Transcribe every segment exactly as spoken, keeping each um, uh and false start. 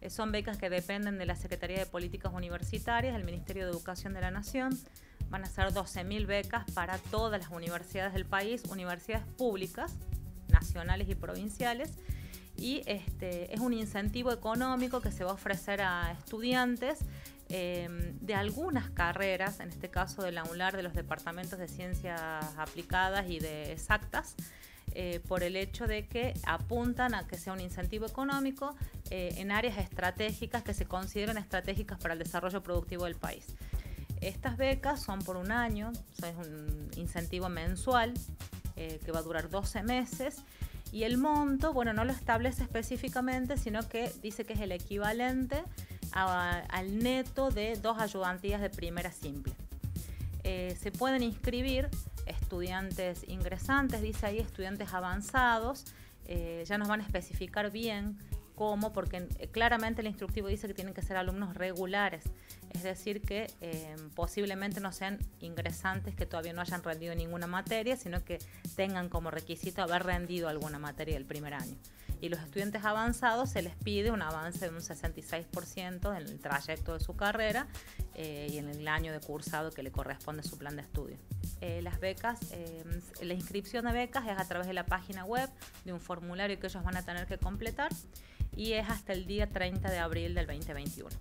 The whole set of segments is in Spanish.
Son becas que dependen de la Secretaría de Políticas Universitarias, del Ministerio de Educación de la Nación. Van a ser doce mil becas para todas las universidades del país, universidades públicas, nacionales y provinciales. Y este, es un incentivo económico que se va a ofrecer a estudiantes eh, de algunas carreras, en este caso de la UNLAR, de los departamentos de Ciencias Aplicadas y de Exactas, eh, por el hecho de que apuntan a que sea un incentivo económico eh, en áreas estratégicas que se consideran estratégicas para el desarrollo productivo del país. Estas becas son por un año, es un incentivo mensual eh, que va a durar doce meses. Y el monto, bueno, no lo establece específicamente, sino que dice que es el equivalente a, al neto de dos ayudantías de primera simple. Eh, se pueden inscribir estudiantes ingresantes, dice ahí estudiantes avanzados, eh, ya nos van a especificar bien cómo, porque claramente el instructivo dice que tienen que ser alumnos regulares, es decir que eh, posiblemente no sean ingresantes que todavía no hayan rendido ninguna materia, sino que tengan como requisito haber rendido alguna materia del primer año. Y los estudiantes avanzados se les pide un avance de un sesenta y seis por ciento en el trayecto de su carrera eh, y en el año de cursado que le corresponde a su plan de estudio. Eh, las becas, eh, la inscripción de becas es a través de la página web, de un formulario que ellos van a tener que completar, y es hasta el día treinta de abril del veinte veintiuno.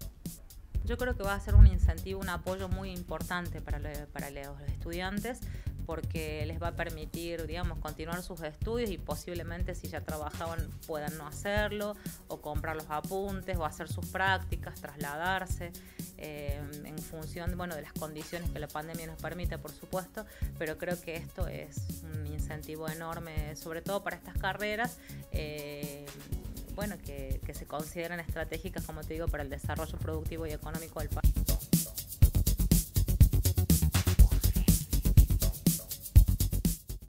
Yo creo que va a ser un incentivo, un apoyo muy importante para, le, para los estudiantes, porque les va a permitir, digamos, continuar sus estudios y posiblemente si ya trabajaban puedan no hacerlo, o comprar los apuntes, o hacer sus prácticas, trasladarse, eh, en función, bueno, de las condiciones que la pandemia nos permite, por supuesto, pero creo que esto es un incentivo enorme, sobre todo para estas carreras, eh, bueno, que, que se consideran estratégicas, como te digo, para el desarrollo productivo y económico del país.